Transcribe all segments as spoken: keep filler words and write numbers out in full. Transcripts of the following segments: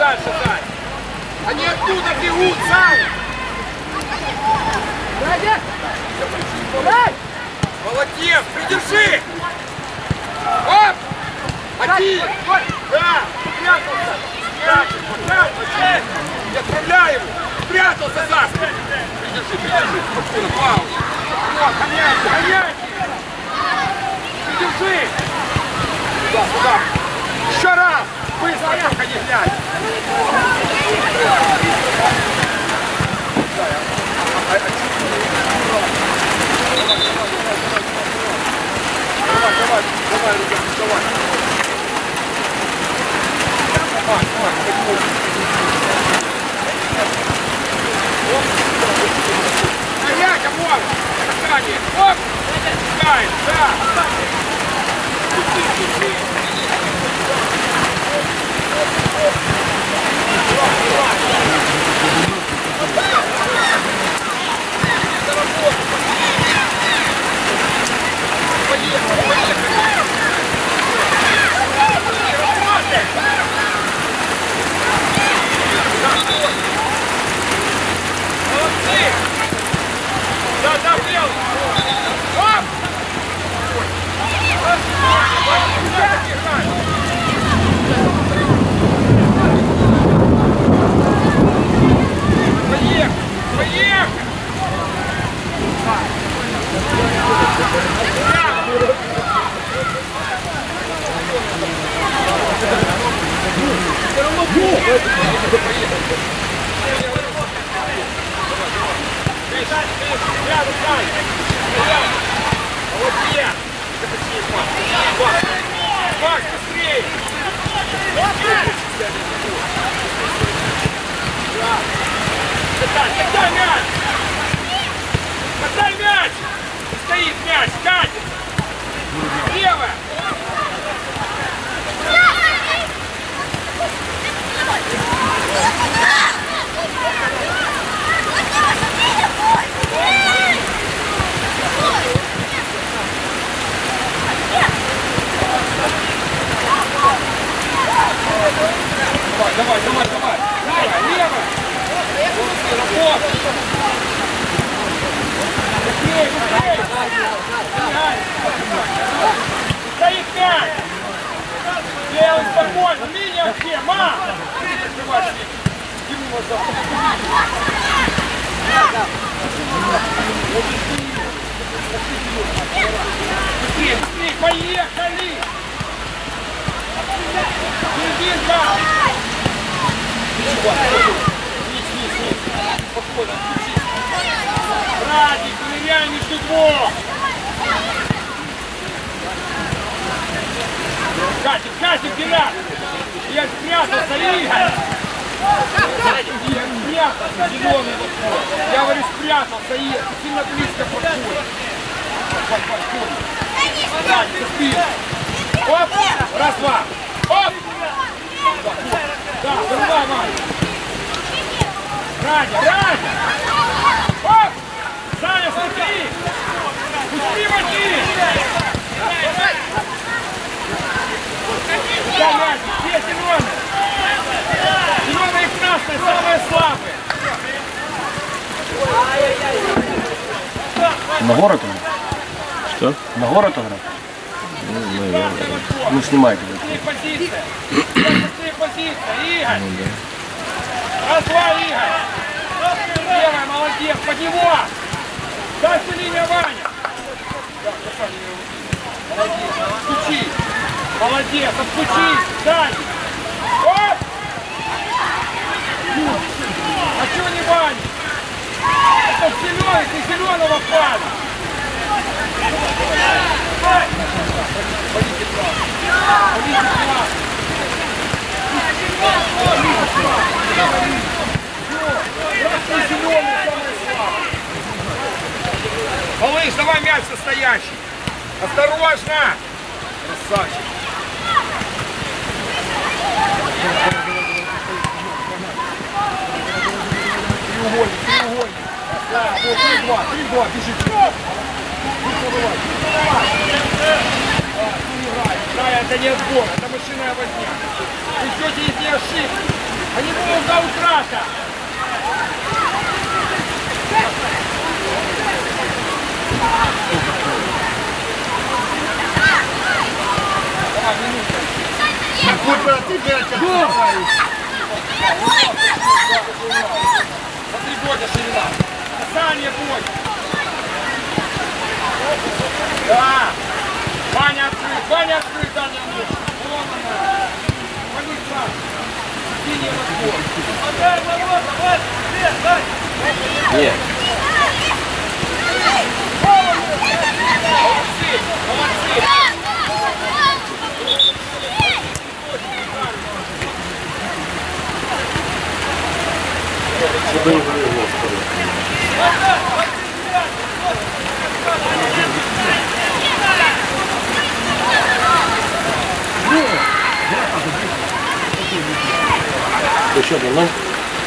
дальше, Сань. Они оттуда бегут, Сань. Молодец, придержи. Оп! Один. Да, спрятался. Спрятался. Не отправляй его. Спрятался, Саша. Придержи, придержи. Спокойно, пауза. Вот, гоняй, гоняй. Придержи. Сюда, сюда. Еще раз. Быстро, только не глянь. Давай, давай, давай, ребят, давай. Давай, давай, стоять, Амон! Касание! Оп! Пускай, да! Да, да, блин! Оп! Поехали! Поехали! Макс, быстрее! Катай мяч! Катай мяч! Стоит мяч, катит! Левая! Давай, давай, давай, давай! Левая, левая! Работа! Быстрее, быстрее! Стоит мяч! Делай спокойно! Линия все! Ма! Ему назад! Быстрее, быстрее! Поехали! Серединка! Низ, низ, низ! Спокойно, отключись! Радик, ныряй между двух! Катик, Катик, Геннад! Я спрятался, Игорь! Я спрятался, зеленый вот мой! Я говорю, спрятался, Игорь! Сильно близко подходит! Радик, за спину! Оп! Раз, два! Оп! Да, вырывай, Марк! Радя, Радя! Оп! Саня, смотри! Пусти войти! Да, мяч, где зеленый? Зеленый и красный самые слабые! На город он? Что? На город он? Ну, наверное. Ну, снимайте. Быстрее позиция! Быстрее позиция! Игорь! Ну, да. Раз, два, Игорь! Левая, молодец! Под него! Дальше линия, Ваня! Молодец! Отключи! Молодец! Отключи! Дальше! Оп! А чего не Ваня? Это зеленый, ты зеленого пада! Полите прав! Полите прав! Малыш, давай мяч настоящий! Осторожно! Красавчик! Треугольник, треугольник! Да, вот, три-два, три-два, бежите! Да, это не отбор, это мышиная возня. Вы ждете, если ошибки. Они будут до утра-то. Куда ты мяч отбиваешь? За три года ширина. Касание бой. Да. Ваня открыт. Ваня открыт, Даня Андрей. Вон она. Вали сам. Синий разбор. Отдай, Володя, давай. Вверх, дай. Нет. Молодцы. Молодцы. Что-то не повезло, скорее. Еще один ноль.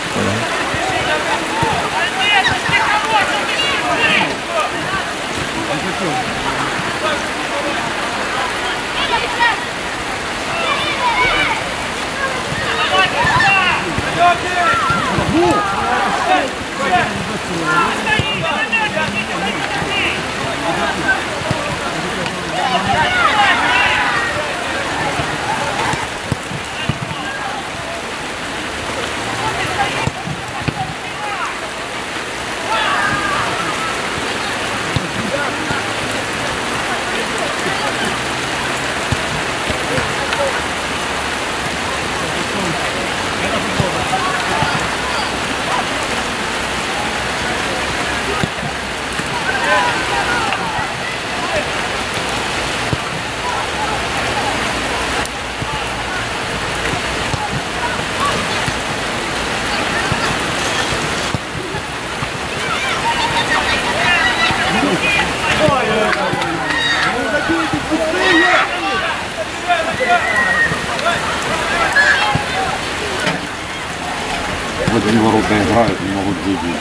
В одни ворота играют, не могут выйти.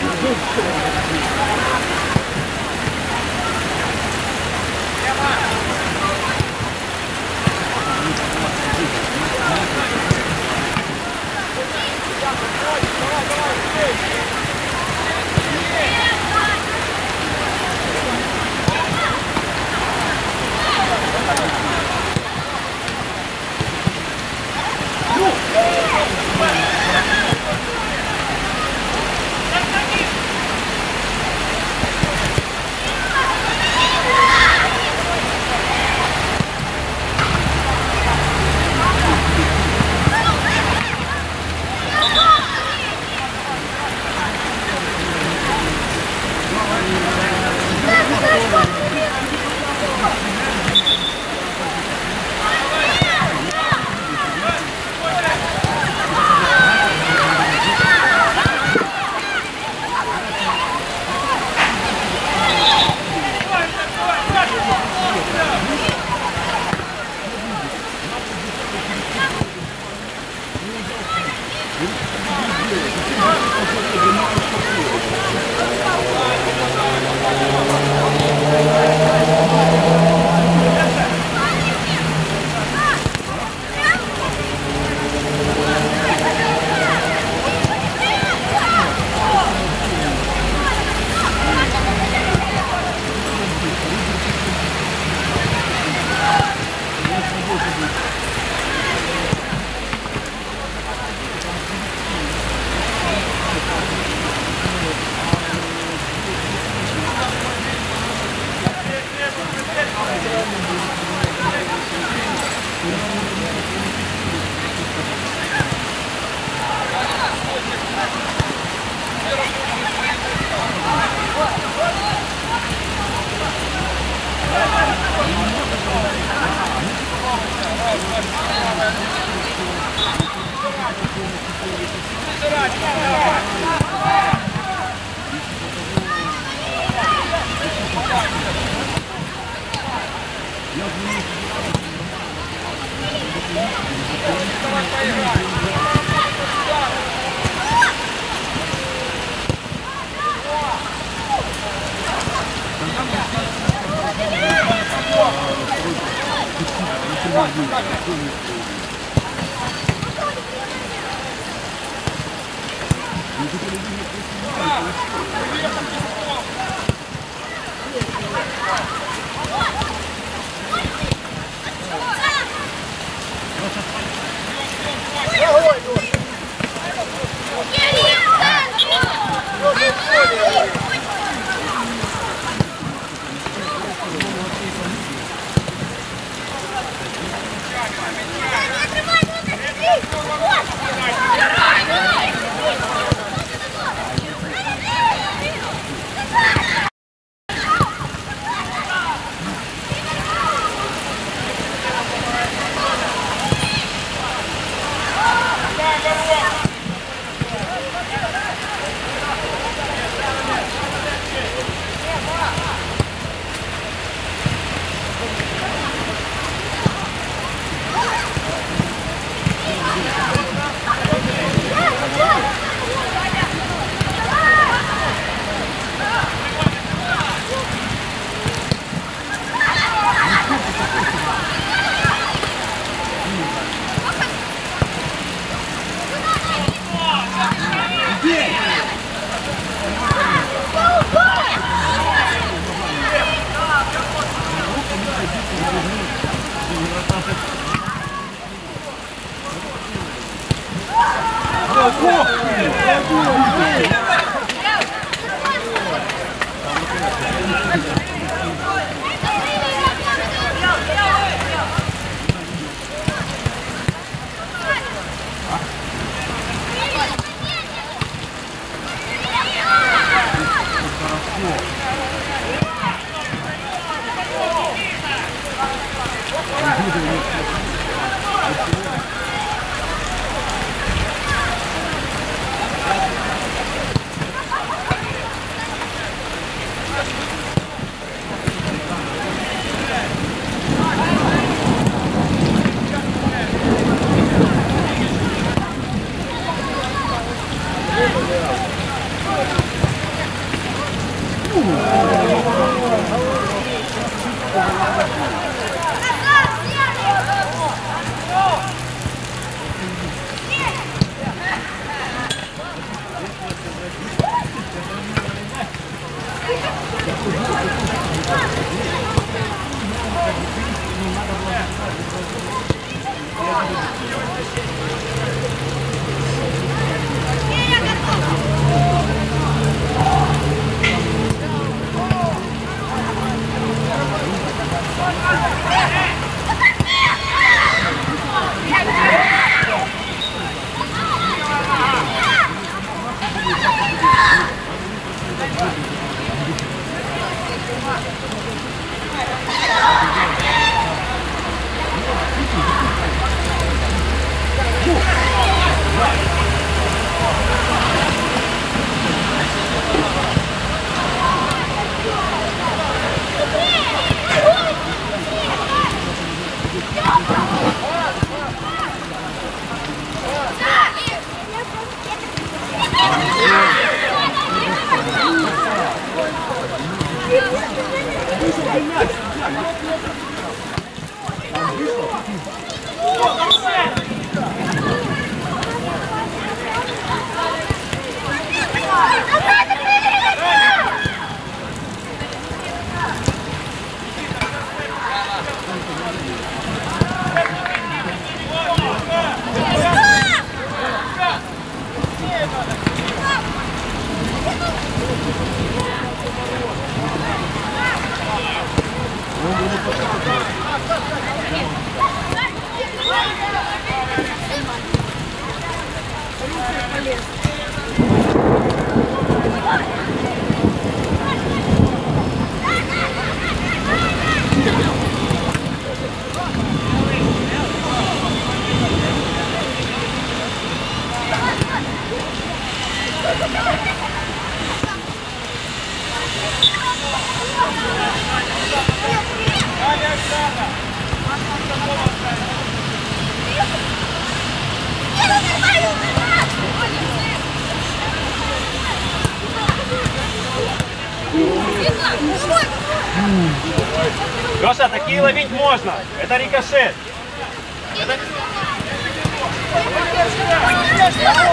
Леша, такие ловить можно. Это рикошет. Это...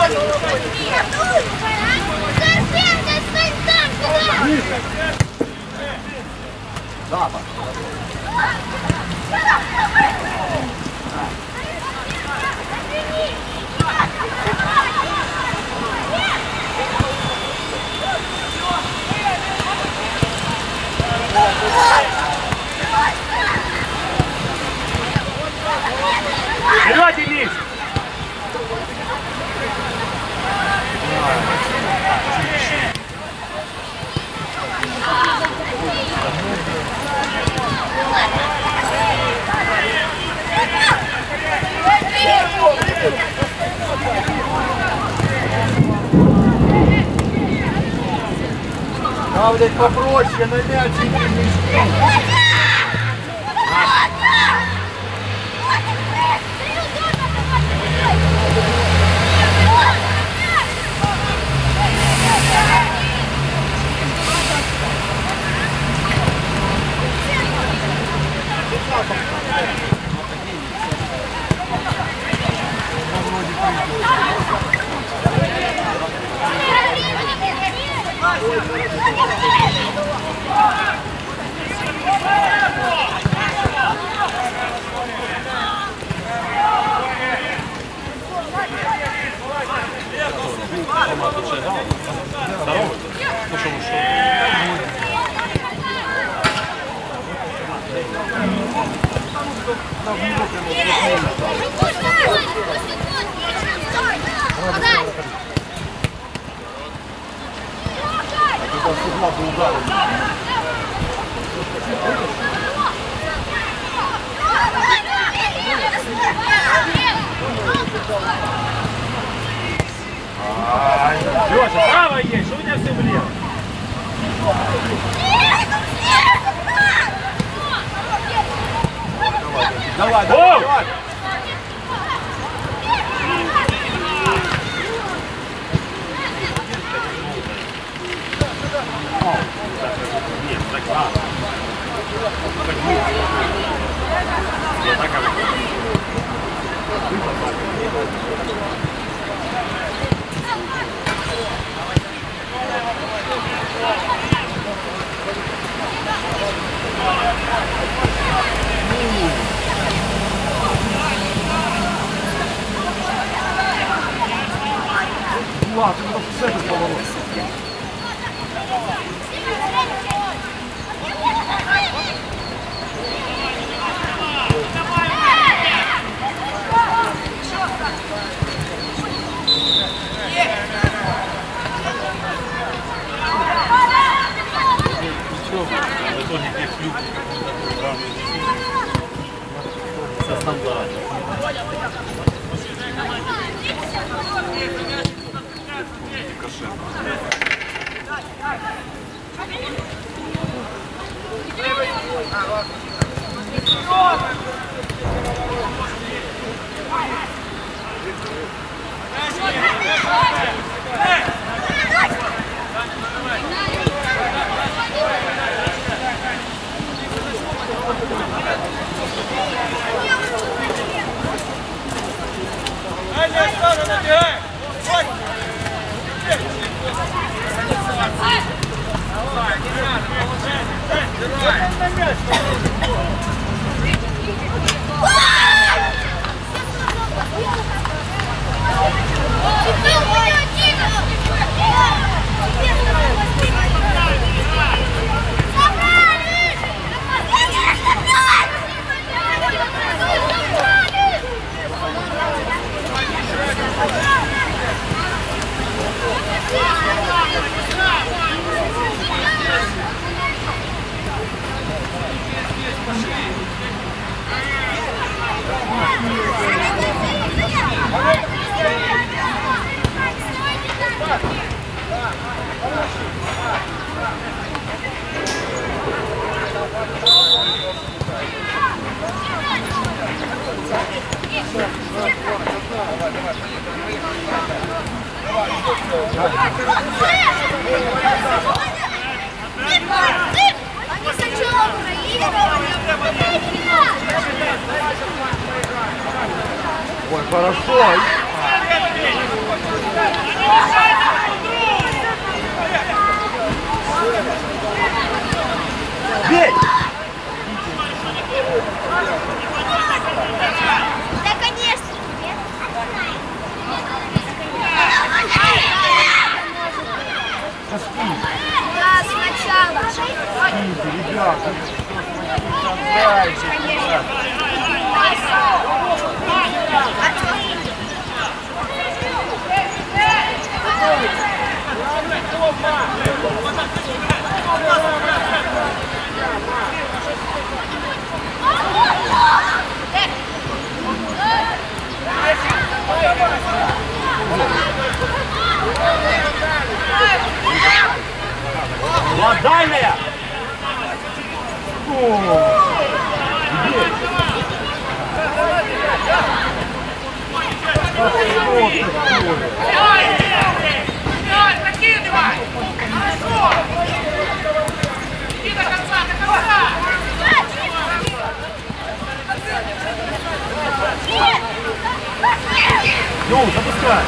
Вперед, Денис! А, блядь, попроще, на мячик не Леша, право есть, что у меня все влево? Давай, давай, давай. Нет, так право. Я так как... Влад, ну все это поворот. Со стандарта. Ой, хорошо. Бей! Да, конечно. Да, сначала. Ребята, Дальняя! Закидывай! Хорошо! Иди до конца, до конца! ну, запускай!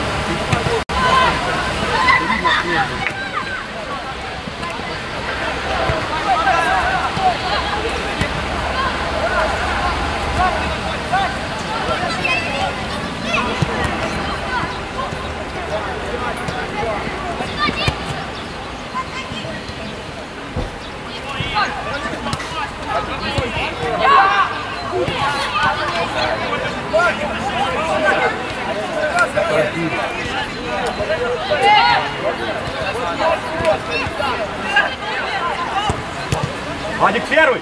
Вадик первый!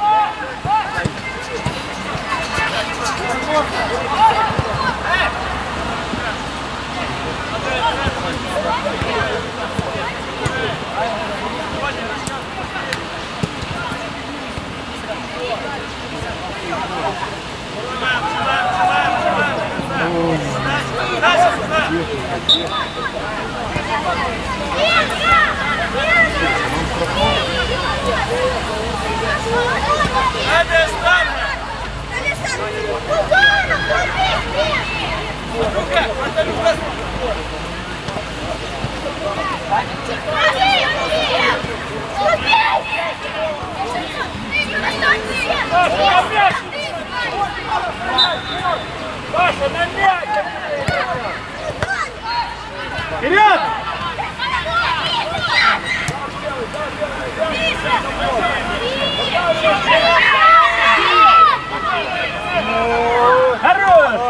Паша, на мяч! Вперед! Хорош!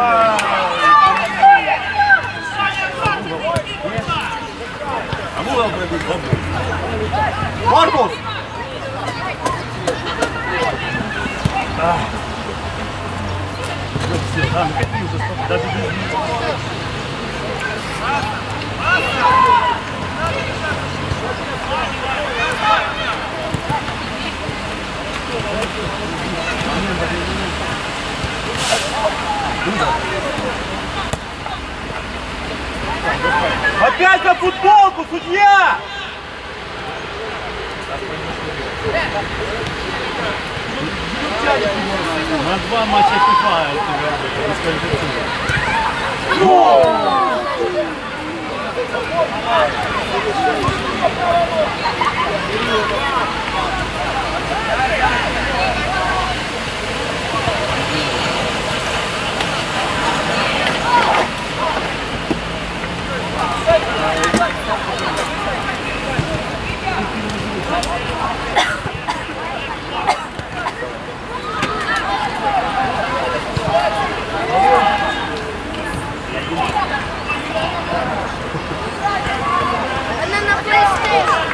А ну надо пробить, забыл. Корпус! Все, да, накатился, даже без них. Опять за футболку, судья! На два матча ФИФА у тебя дисквалифицируют. Она на PlayStation.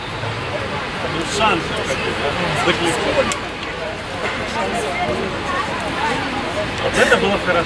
Шанс. Закликали. Вот это было хорошо.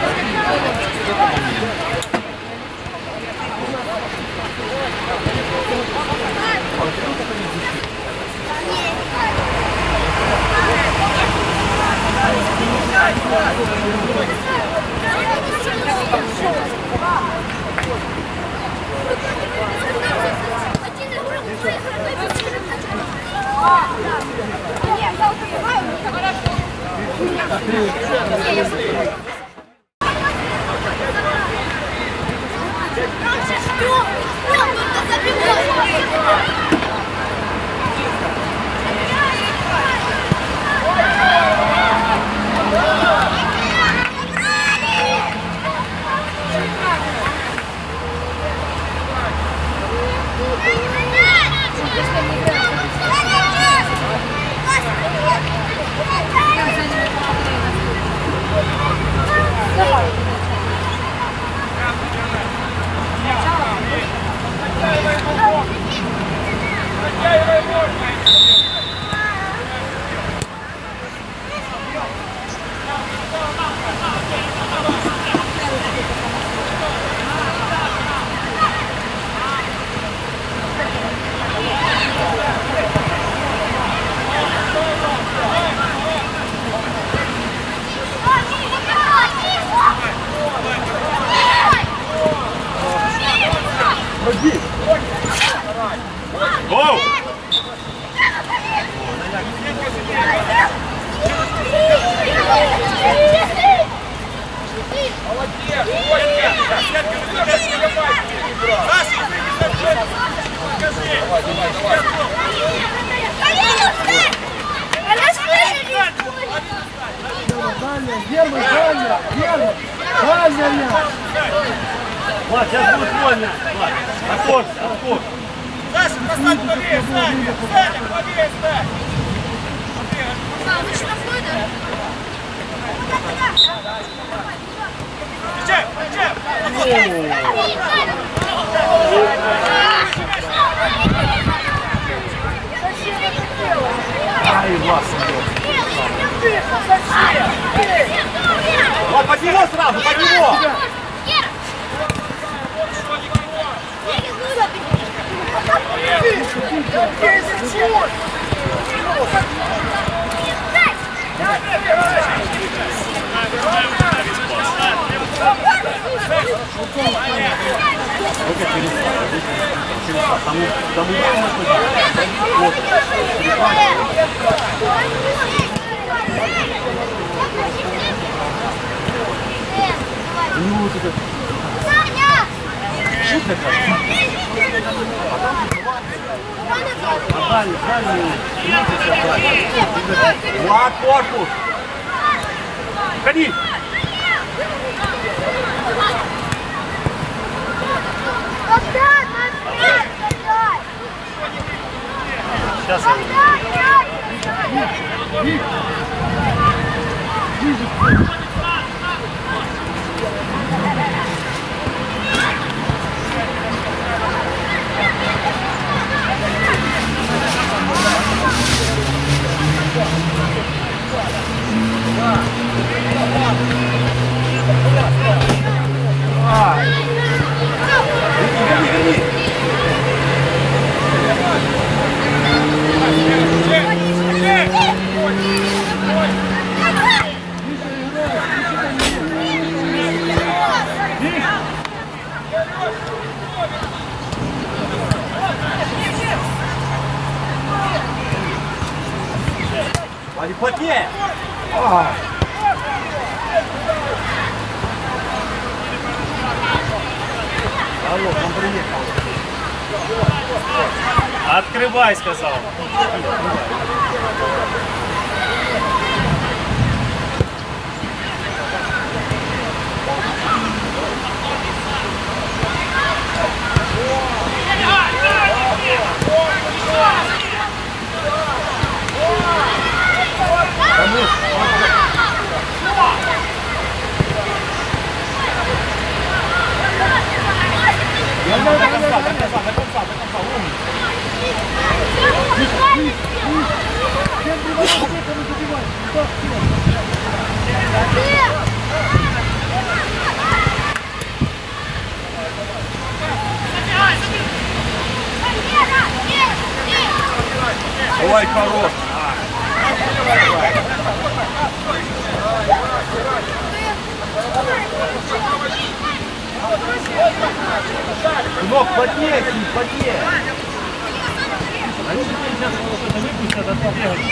Гоу! Влад, сейчас будет вольно. Влад, отход, отход. Саша, поставь побей, Саня! Саня, побей, ставь! Встречай, встречай! Ай, Влад, Вот под него сразу, под него! Тому, тому вот. Ну, вот это. Шутка как? Дальний, дальний. Влад, корпус! Ходи! Сейчас я А не плотнее! Алло, он приехал. Открывай, сказал. До конца, до конца, до конца, до конца, умный. Давай! Ой, хорош. Сынок, плотнее, Сим, плотнее. Они теперь сейчас что-то выпустят, а ты бегаешь.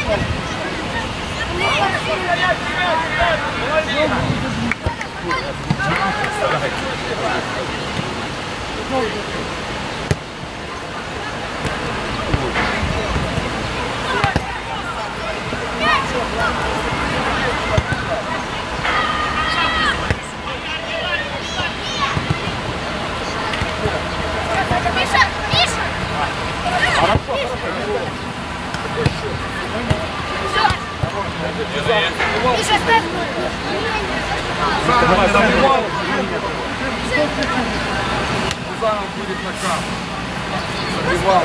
Миша, Миша! Хорошо, хорошо. Миша, ставь! Бузанов забивал. Бузанов будет на кап. Забивал.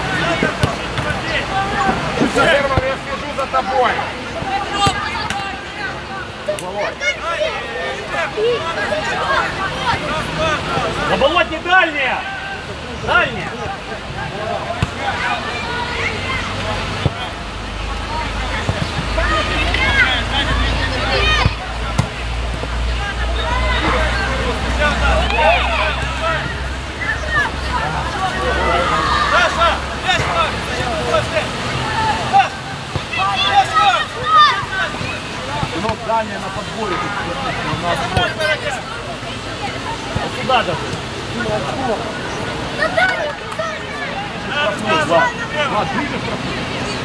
Герман, я слежу за тобой. На болоте дальняя! Дальняя! Сынок, дальняя на подборе. Вот сюда даже. Влад, Влад, ближе штрафную.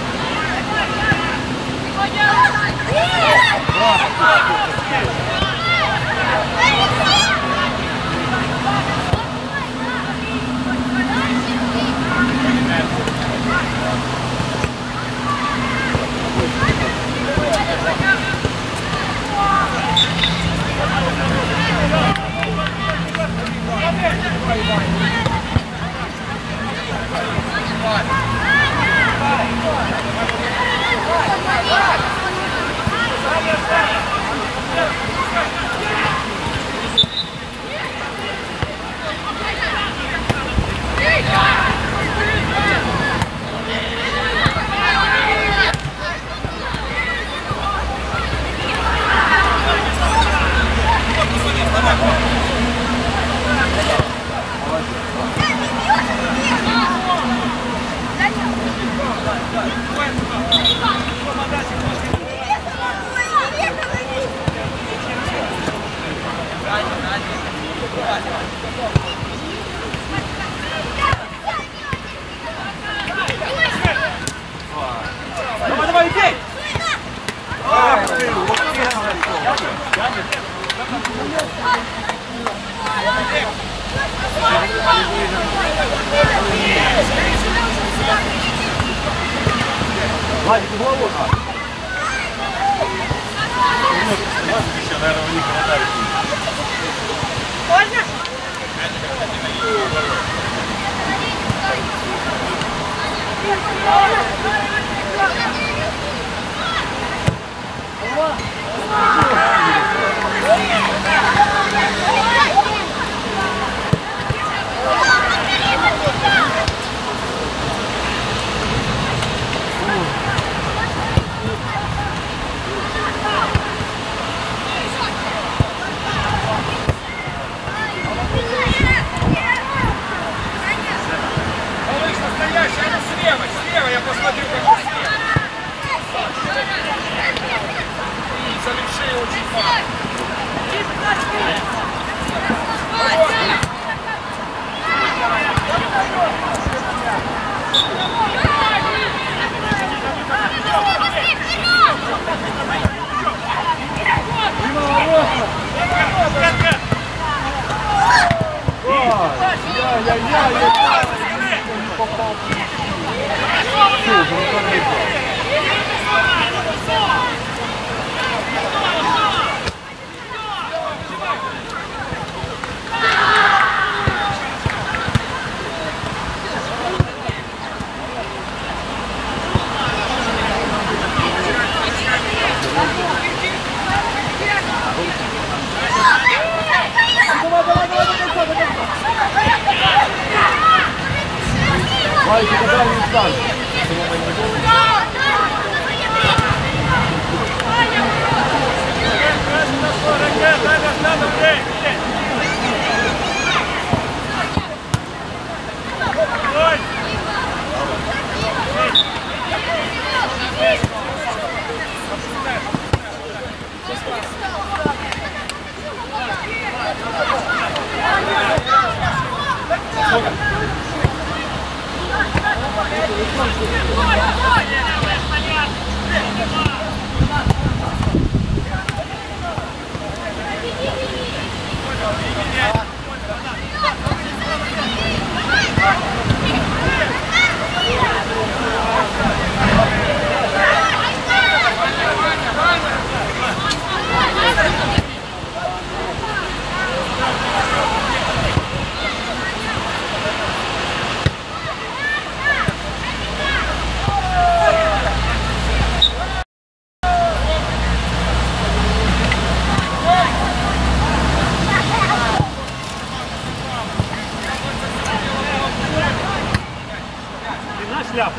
Давай, давай, иди! Ах ты, вот Владик, голову надо. Еще, наверное, у них хватает. Можно? Малыш настоящий, а ну слева, слева, я посмотрю, как ты слева. Залевшие очень мало. Владик, это дальний станция. Шляпу.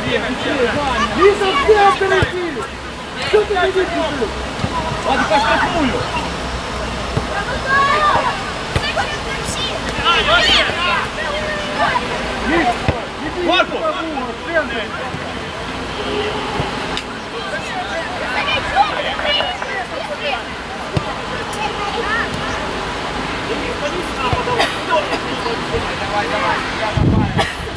Миша, в центр иди! Что ты не выпустил? Владика, штрафную. Корпус! В центре! Давай, давай, давай.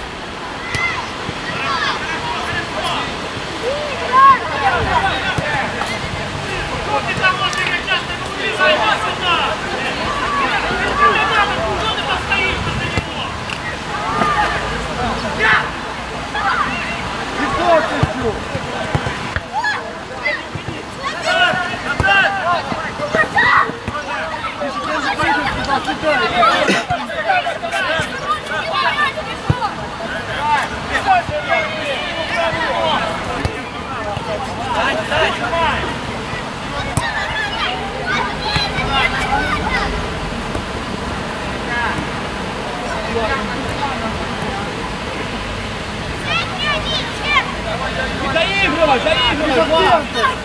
Заигрывай, заигрывай, Влад!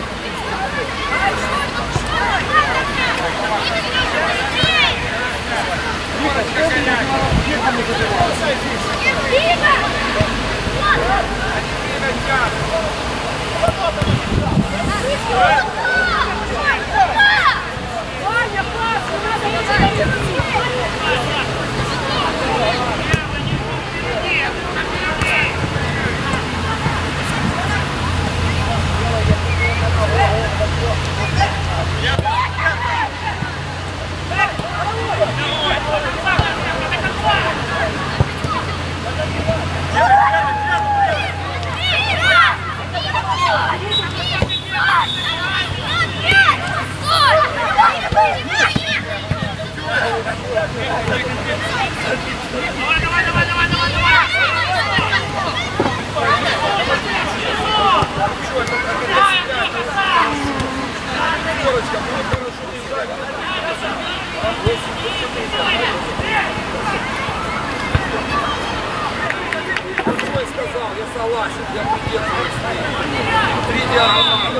Я придерживаюсь. Три диагонали.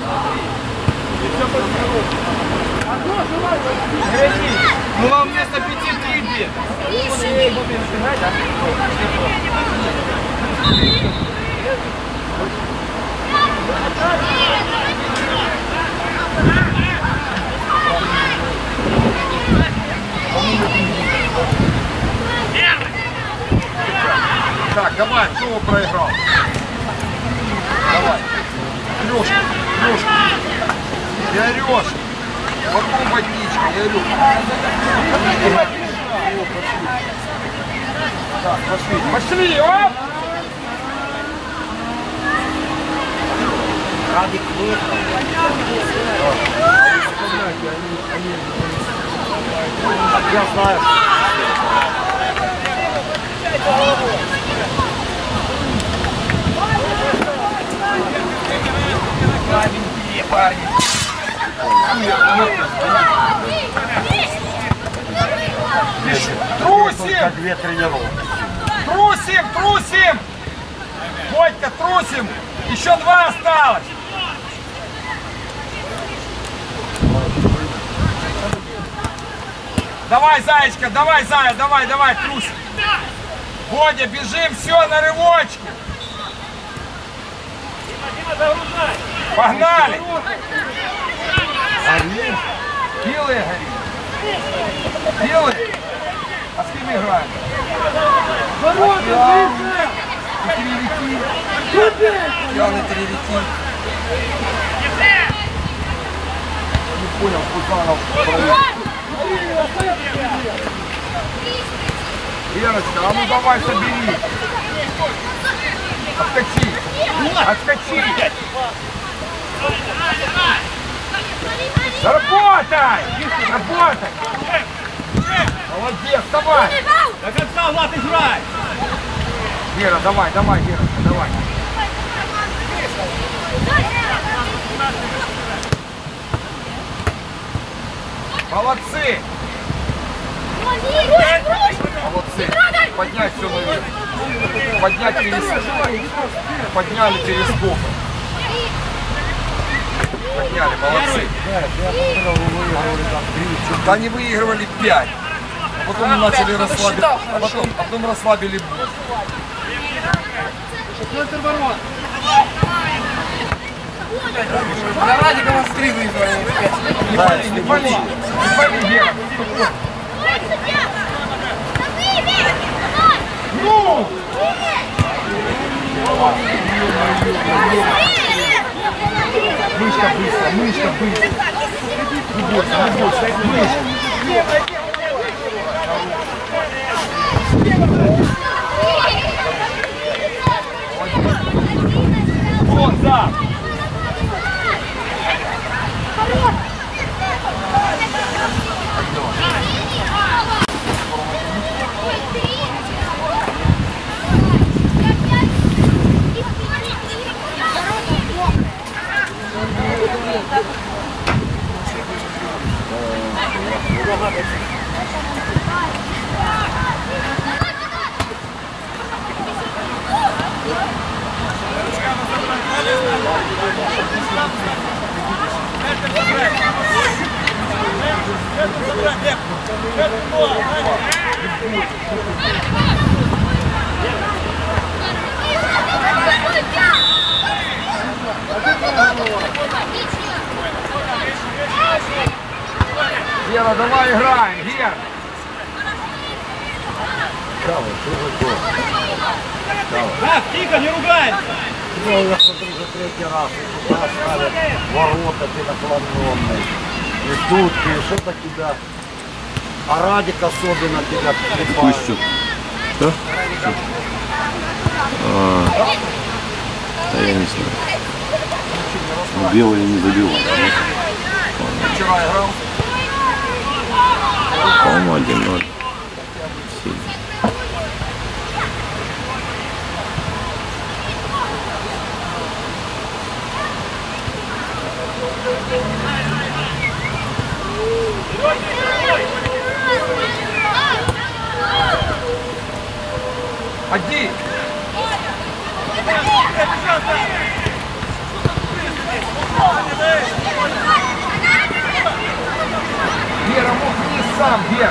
Ну вам вместо пяти три бит. Так, давай, кто его проиграл? Давай. Лёшка, Лёшка. Я орёшь. Потом водичка, я орёшь. Так, пошли. Пошли, оп! Радик выехал. Я знаю. Маленькие парни. Трусим! Две тренировки. Трусим, трусим! Бодька, трусим! Еще два осталось! Давай, Зайчка, давай, Зая, давай, давай, трусим! Бодя, бежим, все, на рывочке! Погнали! Горим? Белые горим. Белые? А с кем играем? Ворота, И тревики. Явно тревики. Не понял, Пузанов. Верочка, а ну давай собери. Отскочи. Отскочи. Работай! Работай! Молодец, давай! До конца, Влад, играй! Вера, давай, давай, Верочка, давай. Молодцы! Молодцы! Поднять все наверх. Поднять перескок. Подняли перескок. Подняли, молодцы. Да они выигрывали пять. А потом начали расслабить. А потом, а потом расслабили бой. На Радика вас три выиграли. Не пали, не пали. Не пали, Гера. Ну! Мышка быстро, мышка быстро. Не бойся, не бойся, это мышка. Вот, да. Гера, давай играем, Гера. Так, тихо, не ругайся. Ну, я смотрю, уже третий раз. И туда ставят ворота переклоненные. И тут, и что-то тебя. А Радик особенно тебя припает. Пусть что? А, да я не знаю. Белый не забил. Вчера играл. По-моему, один ноль. Ходи! Гера, мог не сам, Гера.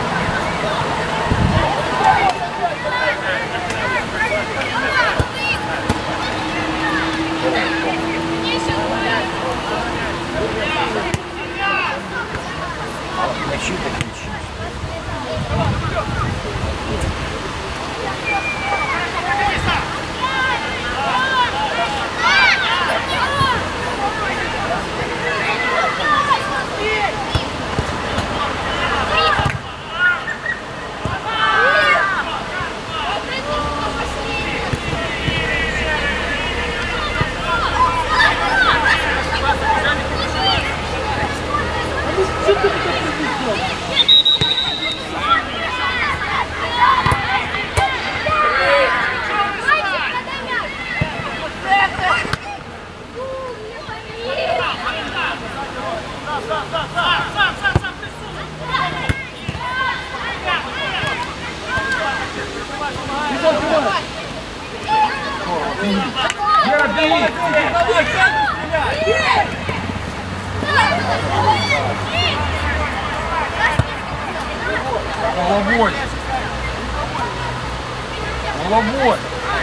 Мячи так мячи. Гера, бей! Головой! Головой!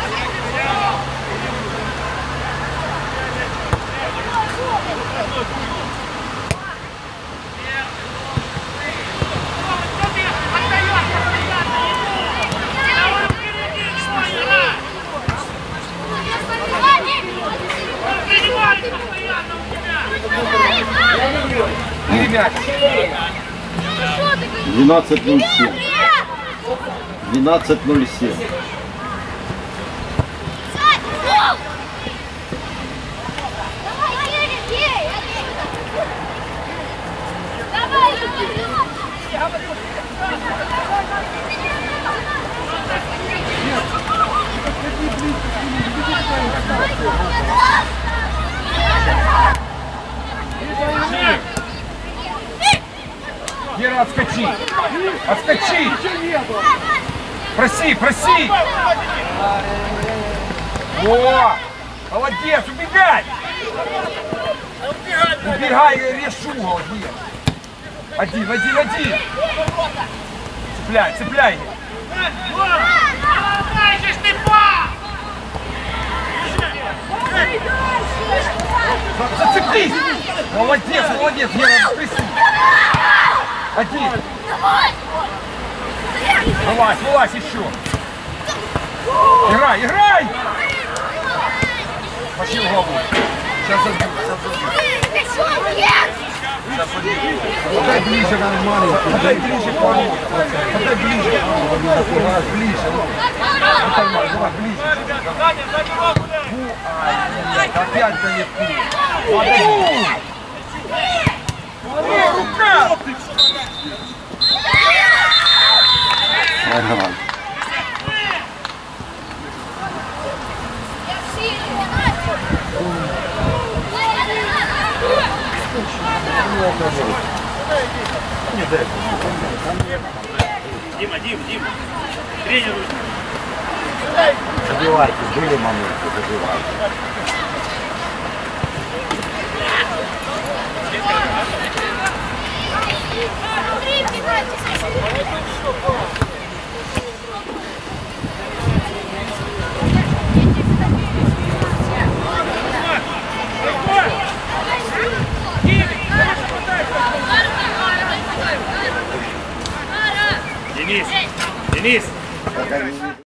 двенадцать ноль семь. двенадцать ноль семь. отскочи! Отскочи! Проси, проси! О! Молодец, убегай! Убегай, решу угол, нет. Один, один, один. Цепляй, цепляй. Зацепись! Молодец, молодец, Гера, присуй. Один. Вылазь, вылазь еще. Играй, играй! Пошли в голову. Сейчас забью, сейчас забью. Ты что, нет? Сейчас забью. Подай ближе, нормально. Подай ближе к воротам. Подай ближе. Ближе. Давай, давай, ближе. Опять далеко. Подай. О, рука! Ага. Дима, Дим, Дим. Тренер. Забивайте, были моменты, забивайте. Денис, Денис.